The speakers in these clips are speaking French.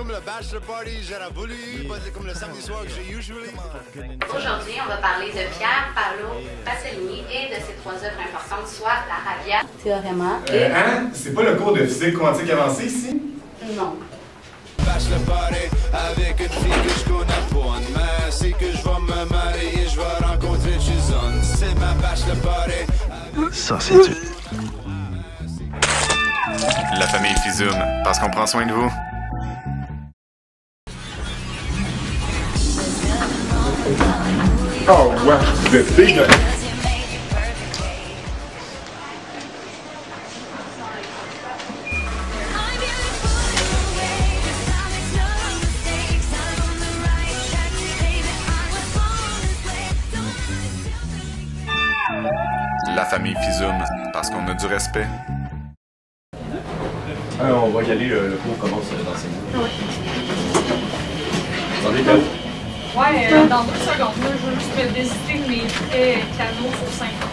comme le bachelor party j'aurais voulu, pas comme le samedi soir que j'ai usually. Aujourd'hui, on va parler de Pier Paolo Pasolini et de ses 3 œuvres importantes, soit la Rabbia, Théorema et... Hein? C'est pas le cours de physique quantique avancée ici? Non. Bachelor party avec une fille que je connais pas, mais c'est que je vais me marier et je vais rencontrer Chizon. C'est ma bachelor party. Ça, c'est dur. La famille Fizum, parce qu'on prend soin de vous. Oh ouais, vous êtes dégueulasse. La famille Fizum, parce qu'on a du respect. On va y aller, le cours commence dans 5 minutes. Oui. Attendez, Kat. Ouais, dans 2 secondes. Là, je veux juste me décider mes frais canaux sur 5 ans.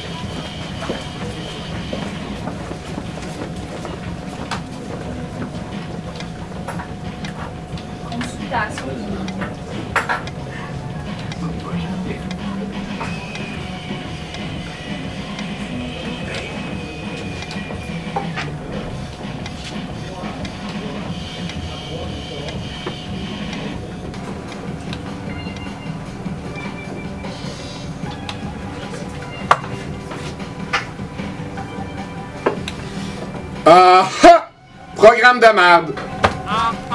Consultation. Ah ha! Programme de merde! Ah.